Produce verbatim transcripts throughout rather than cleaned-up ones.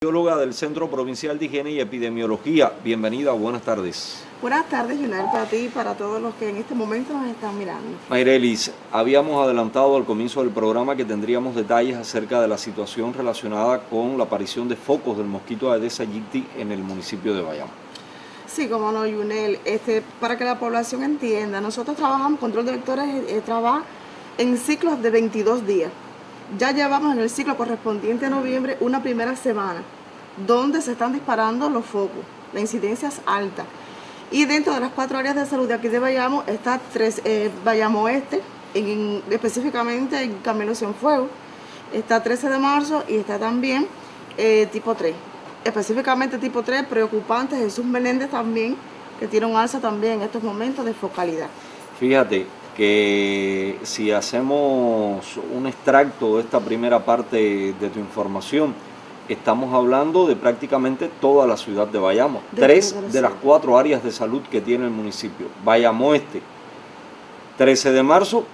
Bióloga del Centro Provincial de Higiene y Epidemiología. Bienvenida, buenas tardes. Buenas tardes, Junel, para ti y para todos los que en este momento nos están mirando. Mayrelis, habíamos adelantado al comienzo del programa que tendríamos detalles acerca de la situación relacionada con la aparición de focos del mosquito Aedes aegypti en el municipio de Bayamo. Sí, como no, Junel, este, para que la población entienda, nosotros trabajamos, Control de Vectores eh, trabaja en ciclos de veintidós días. Ya llevamos en el ciclo correspondiente a noviembre una primera semana donde se están disparando los focos, la incidencia es alta. Y dentro de las cuatro áreas de salud de aquí de Bayamo está tres, eh, Bayamo Oeste, en, en, específicamente en Camilo Cienfuegos, está trece de marzo y está también eh, tipo tres. Específicamente tipo tres, preocupante, Jesús Menéndez también, que tiene un alza también en estos momentos de focalidad. Fíjate que si hacemos un extracto de esta primera parte de tu información, estamos hablando de prácticamente toda la ciudad de Bayamo. De Tres de las cuatro áreas de salud que tiene el municipio. Bayamo Oeste, trece de marzo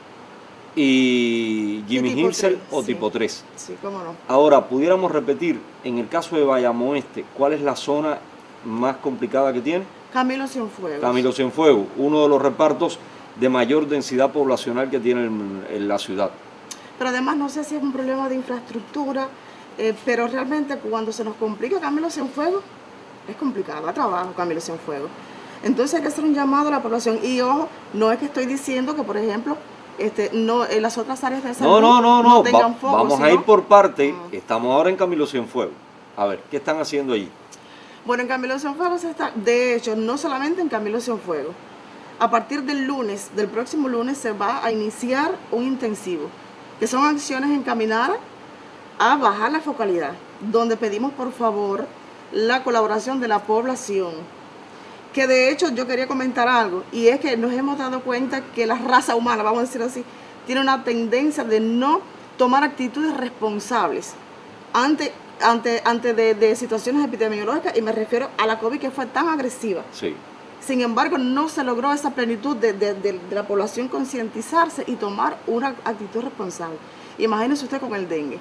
y Jimmy Hinsel o tipo tres. Sí, cómo no. Ahora, pudiéramos repetir, en el caso de Bayamo Oeste, ¿cuál es la zona más complicada que tiene? Camilo Cienfuegos. Camilo Cienfuegos, uno de los repartos de mayor densidad poblacional que tiene en, en la ciudad. Pero además no sé si es un problema de infraestructura, eh, pero realmente cuando se nos complica Camilo Cienfuegos, es complicado, a trabajo Camilo Cienfuegos. Entonces hay que hacer un llamado a la población. Y ojo, no es que estoy diciendo que, por ejemplo, este, no, en las otras áreas de salud no, no, no, no, no tengan Va, foco, vamos sino... a ir por parte. Uh-huh. Estamos ahora en Camilo Cienfuegos. A ver, ¿qué están haciendo allí? Bueno, en Camilo Cienfuegos está, de hecho, no solamente en Camilo Cienfuegos. A partir del lunes, del próximo lunes, se va a iniciar un intensivo, que son acciones encaminadas a bajar la focalidad, donde pedimos por favor la colaboración de la población. Que de hecho yo quería comentar algo, y es que nos hemos dado cuenta que la raza humana, vamos a decir así, tiene una tendencia de no tomar actitudes responsables ante, ante, ante de, de situaciones epidemiológicas, y me refiero a la COVID, que fue tan agresiva. Sí. Sin embargo, no se logró esa plenitud de, de, de, de la población concientizarse y tomar una actitud responsable. Imagínese usted con el dengue.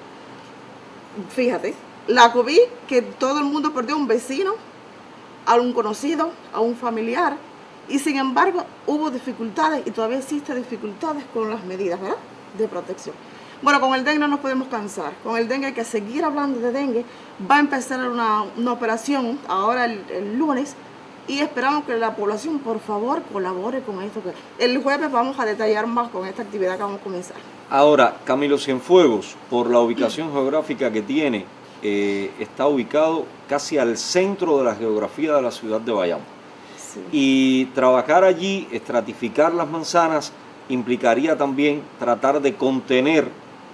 Fíjate, la COVID, que todo el mundo perdió a un vecino, a un conocido, a un familiar, y sin embargo hubo dificultades y todavía existen dificultades con las medidas, ¿verdad?, de protección. Bueno, con el dengue no nos podemos cansar. Con el dengue hay que seguir hablando de dengue. Va a empezar una, una operación ahora el, el lunes, y esperamos que la población, por favor, colabore con esto. El jueves vamos a detallar más con esta actividad que vamos a comenzar. Ahora, Camilo Cienfuegos, por la ubicación geográfica que tiene, eh, está ubicado casi al centro de la geografía de la ciudad de Bayamo. Sí. Y trabajar allí, estratificar las manzanas, implicaría también tratar de contener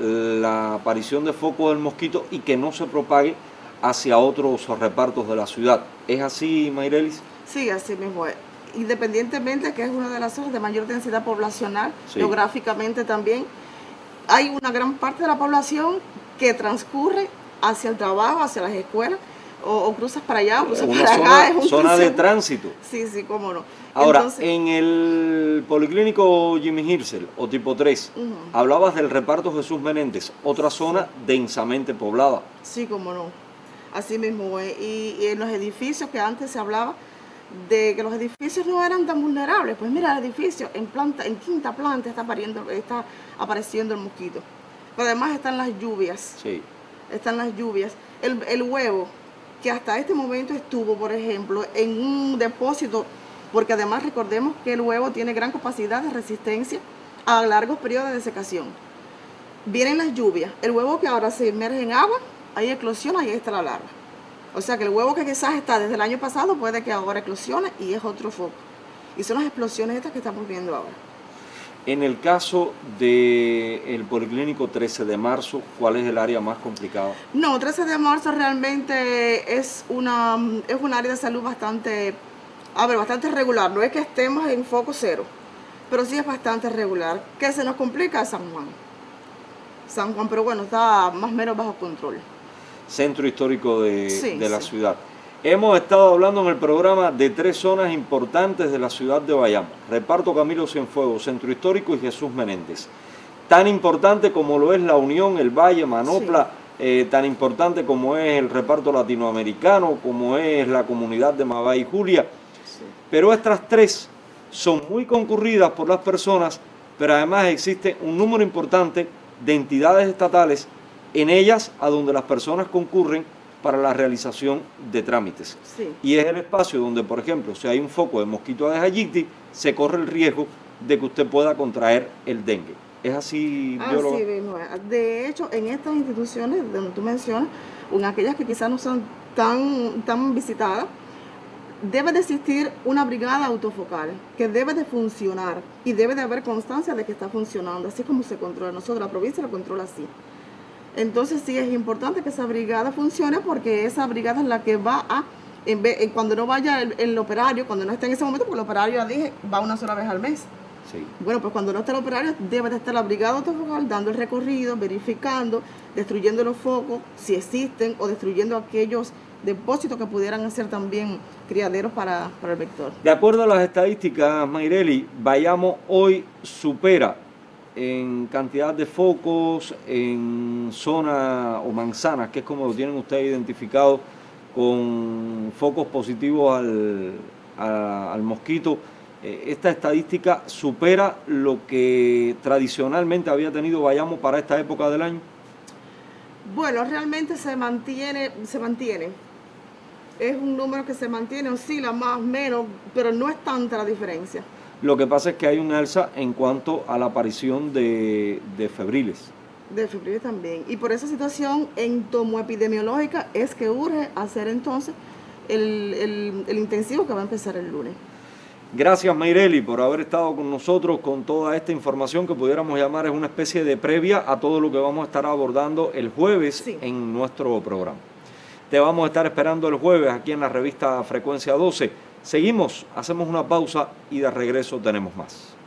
la aparición de focos del mosquito y que no se propague hacia otros repartos de la ciudad. ¿Es así, Mayrelis? Sí, así mismo es. Independientemente que es una de las zonas de mayor densidad poblacional, sí, geográficamente también, hay una gran parte de la población que transcurre hacia el trabajo, hacia las escuelas, o, o cruzas para allá, o cruzas una para zona, acá. Es un zona de tránsito. Sí, sí, cómo no. Ahora, Entonces, en el Policlínico Jimmy Hinsel, o tipo tres, uh-huh, hablabas del reparto Jesús Menéndez, otra zona densamente poblada. Sí, cómo no. Así mismo es. Y, y en los edificios que antes se hablaba de que los edificios no eran tan vulnerables, pues mira, el edificio en planta, en quinta planta está, pariendo, está apareciendo el mosquito. Pero además están las lluvias. Sí. Están las lluvias. El, el huevo, que hasta este momento estuvo, por ejemplo, en un depósito, porque además recordemos que el huevo tiene gran capacidad de resistencia a largos periodos de desecación. Vienen las lluvias, el huevo que ahora se inmerge en agua, ahí eclosiona y ahí está la larva. O sea que el huevo que quizás está desde el año pasado puede que ahora eclosione y es otro foco. Y son las explosiones estas que estamos viendo ahora. En el caso del Policlínico trece de marzo, ¿cuál es el área más complicada? No, trece de marzo realmente es una es un área de salud bastante, a ver, bastante regular. No es que estemos en foco cero, pero sí es bastante regular. ¿Qué se nos complica? San Juan. San Juan, pero bueno, está más o menos bajo control. Centro histórico de, sí, de la sí. ciudad. Hemos estado hablando en el programa de tres zonas importantes de la ciudad de Bayamo. Reparto Camilo Cienfuegos, Centro Histórico y Jesús Menéndez. Tan importante como lo es La Unión, El Valle, Manopla, eh, tan importante como es el reparto latinoamericano, como es la comunidad de Mabay y Julia. Sí. Pero estas tres son muy concurridas por las personas, pero además existe un número importante de entidades estatales en ellas a donde las personas concurren para la realización de trámites. Sí. Y es el espacio donde, por ejemplo, si hay un foco de mosquito Aedes aegypti, se corre el riesgo de que usted pueda contraer el dengue. ¿Es así, bióloga? Así mismo. De hecho, en estas instituciones donde tú mencionas, en aquellas que quizás no son tan, tan visitadas, debe de existir una brigada autofocal que debe de funcionar y debe de haber constancia de que está funcionando, así como se controla. Nosotros, la provincia la controla así. Entonces sí es importante que esa brigada funcione, porque esa brigada es la que va a, en vez, cuando no vaya el, el operario, cuando no esté en ese momento, porque el operario, ya dije, va una sola vez al mes. Sí. Bueno, pues cuando no esté el operario, debe de estar la brigada autofocal dando el recorrido, verificando, destruyendo los focos, si existen, o destruyendo aquellos depósitos que pudieran ser también criaderos para, para el vector. De acuerdo a las estadísticas, Mayreli, Bayamo hoy supera en cantidad de focos, en zona o manzanas, que es como lo tienen ustedes identificado, con focos positivos al, a, al mosquito. Eh, esta estadística supera lo que tradicionalmente había tenido Bayamo para esta época del año. Bueno, realmente se mantiene, se mantiene. Es un número que se mantiene, oscila más o menos, pero no es tanta la diferencia. Lo que pasa es que hay un alza en cuanto a la aparición de, de febriles. De febriles también. Y por esa situación entomoepidemiológica es que urge hacer entonces el, el, el intensivo que va a empezar el lunes. Gracias, Mayreli, por haber estado con nosotros con toda esta información que pudiéramos llamar es una especie de previa a todo lo que vamos a estar abordando el jueves sí. en nuestro programa. Te vamos a estar esperando el jueves aquí en la revista Frecuencia doce. Seguimos, hacemos una pausa y de regreso tenemos más.